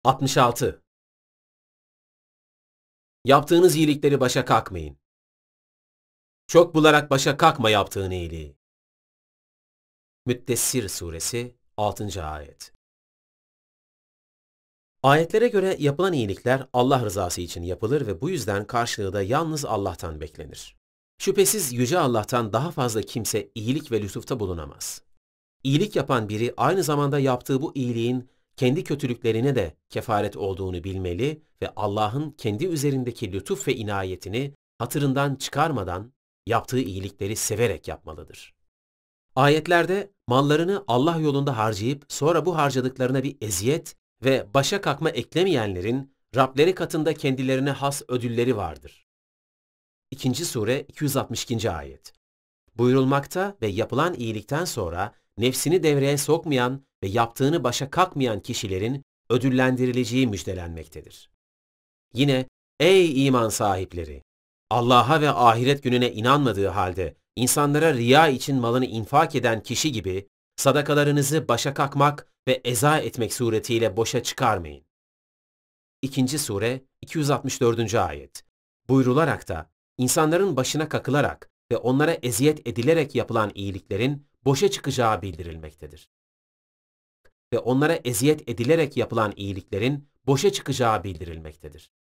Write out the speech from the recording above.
66. Yaptığınız iyilikleri başa kalkmayın. Çok bularak başa kalkma yaptığın iyiliği. Müddessir Suresi 6. Ayet. Ayetlere göre yapılan iyilikler Allah rızası için yapılır ve bu yüzden karşılığı da yalnız Allah'tan beklenir. Şüphesiz Yüce Allah'tan daha fazla kimse iyilik ve lütufta bulunamaz. İyilik yapan biri aynı zamanda yaptığı bu iyiliğin kendi kötülüklerine de kefaret olduğunu bilmeli ve Allah'ın kendi üzerindeki lütuf ve inayetini hatırından çıkarmadan yaptığı iyilikleri severek yapmalıdır. Ayetlerde mallarını Allah yolunda harcayıp sonra bu harcadıklarına bir eziyet ve başa kalkma eklemeyenlerin Rableri katında kendilerine has ödülleri vardır. 2. Sure 262. Ayet. Buyurulmakta ve yapılan iyilikten sonra nefsini devreye sokmayan ve yaptığını başa kalkmayan kişilerin ödüllendirileceği müjdelenmektedir. Yine, ey iman sahipleri! Allah'a ve ahiret gününe inanmadığı halde insanlara riya için malını infak eden kişi gibi sadakalarınızı başa kalkmak ve eza etmek suretiyle boşa çıkarmayın. 2. Sure 264. Ayet. Buyrularak da insanların başına kakılarak ve onlara eziyet edilerek yapılan iyiliklerin boşa çıkacağı bildirilmektedir. Ve onlara eziyet edilerek yapılan iyiliklerin boşa çıkacağı bildirilmektedir.